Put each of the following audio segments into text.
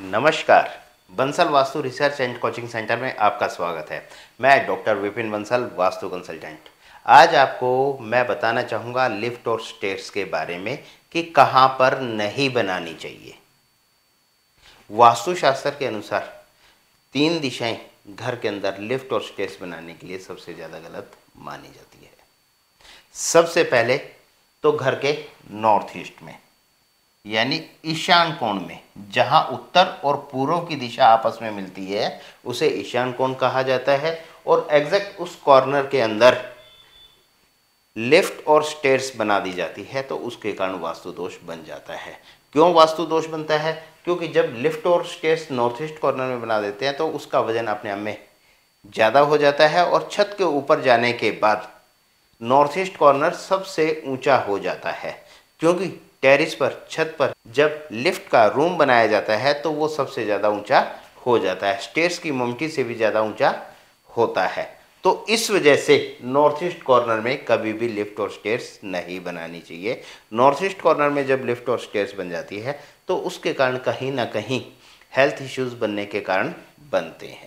नमस्कार। Bansal Vastu research and coaching centre में आपका स्वागत है। मैं डॉक्टर विपिन बंसल, वास्तु कंसल्टेंट। आज आपको मैं बताना चाहूँगा लिफ्ट और स्टेयर्स के बारे में कि कहाँ पर नहीं बनानी चाहिए। वास्तुशास्त्र के अनुसार 3 दिशाएं घर के अंदर लिफ्ट और स्टेयर्स बनाने के लिए सबसे ज़्यादा गलत मानी जाती है। सबसे पहले तो घर के नॉर्थ ईस्ट में, यानी ईशान कोण में, जहां उत्तर और पूर्व की दिशा आपस में मिलती है उसे ईशान कोण कहा जाता है। और एग्जैक्ट उस कॉर्नर के अंदर लिफ्ट और स्टेयर्स बना दी जाती है तो उसके कारण वास्तु दोष बन जाता है। क्यों वास्तु दोष बनता है? क्योंकि जब लिफ्ट और स्टेयर्स नॉर्थ ईस्ट कॉर्नर में बना देते हैं तो उसका वजन अपने आप में ज़्यादा हो जाता है और छत के ऊपर जाने के बाद नॉर्थ ईस्ट कॉर्नर सबसे ऊंचा हो जाता है। क्योंकि टेरिस पर, छत पर जब लिफ्ट का रूम बनाया जाता है तो वो सबसे ज़्यादा ऊंचा हो जाता है, स्टेयर्स की मोमटी से भी ज़्यादा ऊंचा होता है। तो इस वजह से नॉर्थ ईस्ट कॉर्नर में कभी भी लिफ्ट और स्टेयर्स नहीं बनानी चाहिए। नॉर्थ ईस्ट कॉर्नर में जब लिफ्ट और स्टेयर्स बन जाती है तो उसके कारण कहीं ना कहीं हेल्थ इश्यूज बनने के कारण बनते हैं।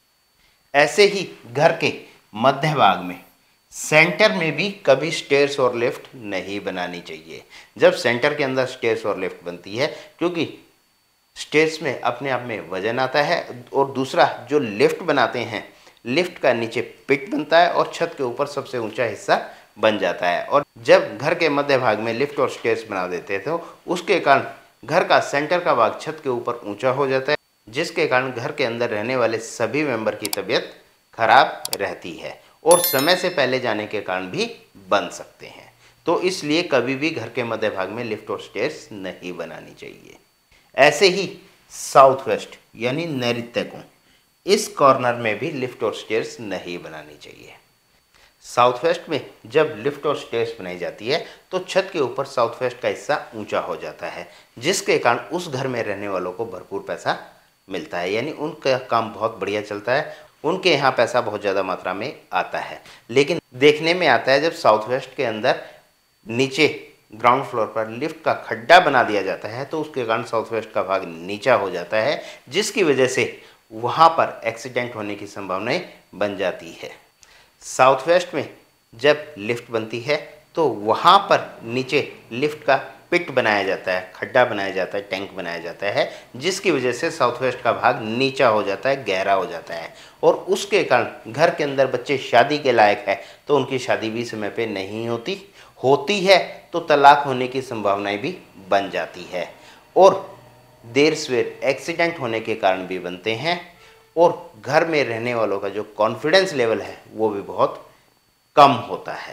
ऐसे ही घर के मध्य भाग में, सेंटर में भी कभी स्टेयर्स और लिफ्ट नहीं बनानी चाहिए। जब सेंटर के अंदर स्टेयर्स और लिफ्ट बनती है, क्योंकि स्टेयर्स में अपने आप में वजन आता है, और दूसरा जो लिफ्ट बनाते हैं, लिफ्ट का नीचे पिट बनता है और छत के ऊपर सबसे ऊंचा हिस्सा बन जाता है। और जब घर के मध्य भाग में लिफ्ट और स्टेयर्स बना देते थे तो उसके कारण घर का सेंटर का भाग छत के ऊपर ऊंचा हो जाता है, जिसके कारण घर के अंदर रहने वाले सभी मेंबर की तबीयत खराब रहती है और समय से पहले जाने के कारण भी बन सकते हैं। तो इसलिए कभी भी घर के मध्य भाग में लिफ्ट और स्टेयर्स नहीं बनानी चाहिए। ऐसे ही साउथ वेस्ट यानी नैऋत्य कोण, इस कॉर्नर में भी लिफ्ट और स्टेयर्स नहीं बनानी चाहिए। साउथ वेस्ट में जब लिफ्ट और स्टेयर्स बनाई जाती है तो छत के ऊपर साउथ वेस्ट का हिस्सा ऊंचा हो जाता है, जिसके कारण उस घर में रहने वालों को भरपूर पैसा मिलता है, यानी उनका काम बहुत बढ़िया चलता है, उनके यहाँ पैसा बहुत ज़्यादा मात्रा में आता है। लेकिन देखने में आता है जब साउथ वेस्ट के अंदर नीचे ग्राउंड फ्लोर पर लिफ्ट का खड्डा बना दिया जाता है तो उसके कारण साउथ वेस्ट का भाग नीचा हो जाता है, जिसकी वजह से वहाँ पर एक्सीडेंट होने की संभावनाएं बन जाती है। साउथ वेस्ट में जब लिफ्ट बनती है तो वहाँ पर नीचे लिफ्ट का पिट बनाया जाता है, खड्डा बनाया जाता है, टैंक बनाया जाता है, जिसकी वजह से साउथ वेस्ट का भाग नीचा हो जाता है, गहरा हो जाता है। और उसके कारण घर के अंदर बच्चे शादी के लायक है तो उनकी शादी भी समय पे नहीं होती है तो तलाक होने की संभावनाएं भी बन जाती है, और देर सवेर एक्सीडेंट होने के कारण भी बनते हैं, और घर में रहने वालों का जो कॉन्फिडेंस लेवल है वो भी बहुत कम होता है।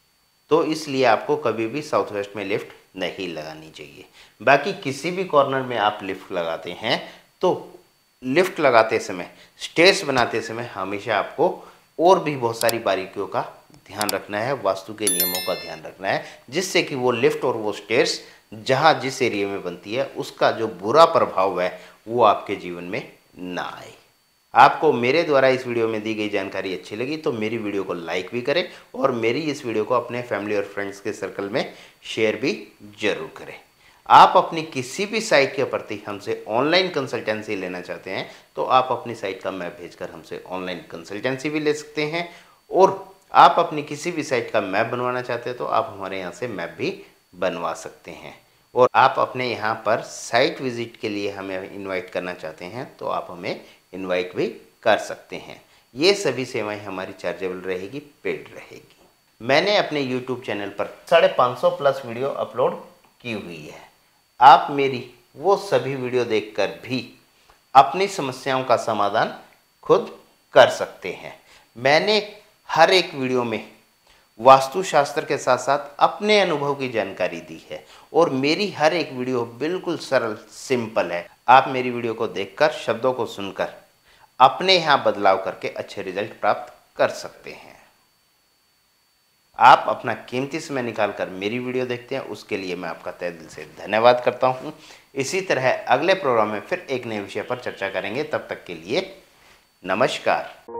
तो इसलिए आपको कभी भी साउथ वेस्ट में लिफ्ट नहीं लगानी चाहिए। बाकी किसी भी कॉर्नर में आप लिफ्ट लगाते हैं तो लिफ्ट लगाते समय, स्टेयर्स बनाते समय हमेशा आपको और भी बहुत सारी बारीकियों का ध्यान रखना है, वास्तु के नियमों का ध्यान रखना है, जिससे कि वो लिफ्ट और वो स्टेयर्स जहाँ जिस एरिया में बनती है उसका जो बुरा प्रभाव है वो आपके जीवन में ना आए। आपको मेरे द्वारा इस वीडियो में दी गई जानकारी अच्छी लगी तो मेरी वीडियो को लाइक भी करें और मेरी इस वीडियो को अपने फैमिली और फ्रेंड्स के सर्कल में शेयर भी जरूर करें। आप अपनी किसी भी साइट के प्रति हमसे ऑनलाइन कंसल्टेंसी लेना चाहते हैं तो आप अपनी साइट का मैप भेजकर हमसे ऑनलाइन कंसल्टेंसी भी ले सकते हैं, और आप अपनी किसी भी साइट का मैप बनवाना चाहते हैं तो आप हमारे यहाँ से मैप भी बनवा सकते हैं। और आप अपने यहाँ पर साइट विजिट के लिए हमें इनवाइट करना चाहते हैं तो आप हमें इनवाइट भी कर सकते हैं। ये सभी सेवाएं हमारी चार्जेबल रहेगी, पेड रहेगी। मैंने अपने YouTube चैनल पर 550 प्लस वीडियो अपलोड की हुई है। आप मेरी वो सभी वीडियो देखकर भी अपनी समस्याओं का समाधान खुद कर सकते हैं। मैंने हर एक वीडियो में वास्तुशास्त्र के साथ साथ अपने अनुभव की जानकारी दी है, और मेरी हर एक वीडियो बिल्कुल सरल, सिंपल है। आप मेरी वीडियो को देखकर, शब्दों को सुनकर अपने यहाँ बदलाव करके अच्छे रिजल्ट प्राप्त कर सकते हैं। आप अपना कीमती समय निकालकर मेरी वीडियो देखते हैं, उसके लिए मैं आपका तहे दिल से धन्यवाद करता हूँ। इसी तरह अगले प्रोग्राम में फिर एक नए विषय पर चर्चा करेंगे। तब तक के लिए नमस्कार।